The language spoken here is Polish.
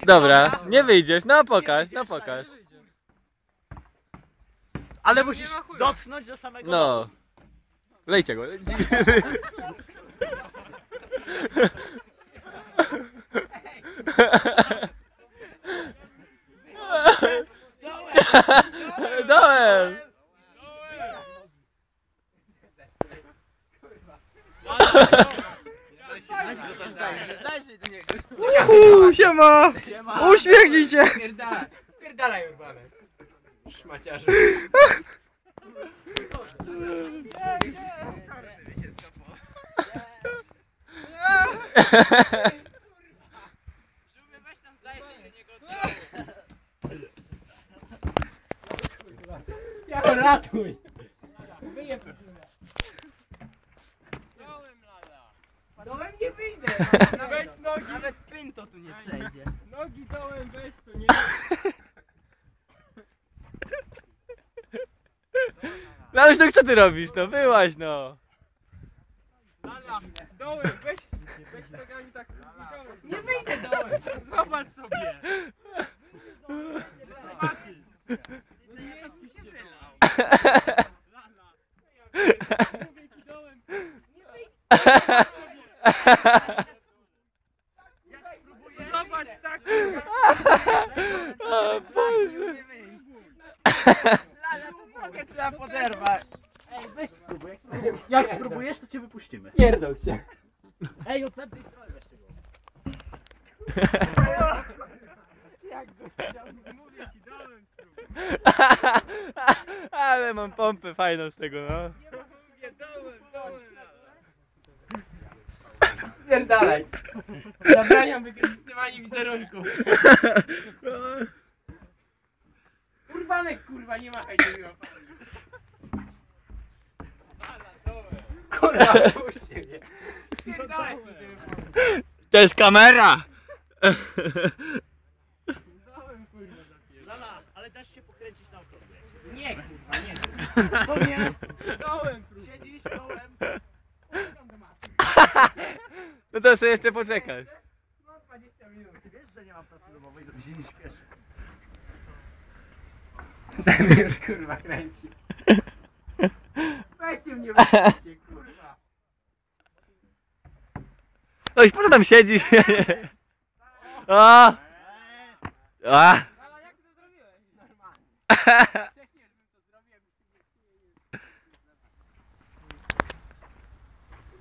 Dobra, nie wyjdziesz, no pokaż, no pokaż. Ale musisz dotknąć do samego No. Lejcie go. Dołem! Zajrzyj do niego. Siema! Uśmiechnij się! Pierdalaj urwane. Szmaciarze. Weź tam zajrzyj do niego. Ja ratuj! Dołem nie wyjdę! Weź nogi! Nawet pinto tu nie przejdzie. Nogi dołem weź to nie. No już no co ty robisz? No wyłaź no. Lala, dołem weź nogami tak. Nie wyjdę dołem! Zobacz sobie! Nie jesteś się wylał. Lala. Mówię ci dołem. Nie wyjdę. Zobacz tak! O Boże. Lala, nogę trzeba poderwać! Ej, weź spróbuj. Jak spróbujesz, to cię wypuścimy. Pierdol cię. Ej, od tamtej strony weź go. Jak go chciał, mówię ci, dołem spróbuj. Ale mam pompę fajną z tego, no. Nie ma mówię, dołem. Pierdalaj. Zabraniam wykorzystywania wizerunku. Urwanek, kurwa, nie machaj tymi łapami. Kurwa, puśćcie mnie. Pierdalaj z tym. To jest kamera! Dołem, kurwa, zapierdalaj. Lala, ale dasz się pokręcić na okrągłe. Nie, kurwa, nie. To nie. Dołem, kurwa. Siedzisz dołem. Poczekam do matki. No to sobie jeszcze poczekać. No 20 minut. Wiesz, że nie mam pracy domowej, to mi się nie śpieszy. Ten mnie już kurwa kręci. Weźcie mnie, weźcie, kurwa. No i po co tam siedzisz? O! A! Ale jak ty to zrobiłeś? Normalnie.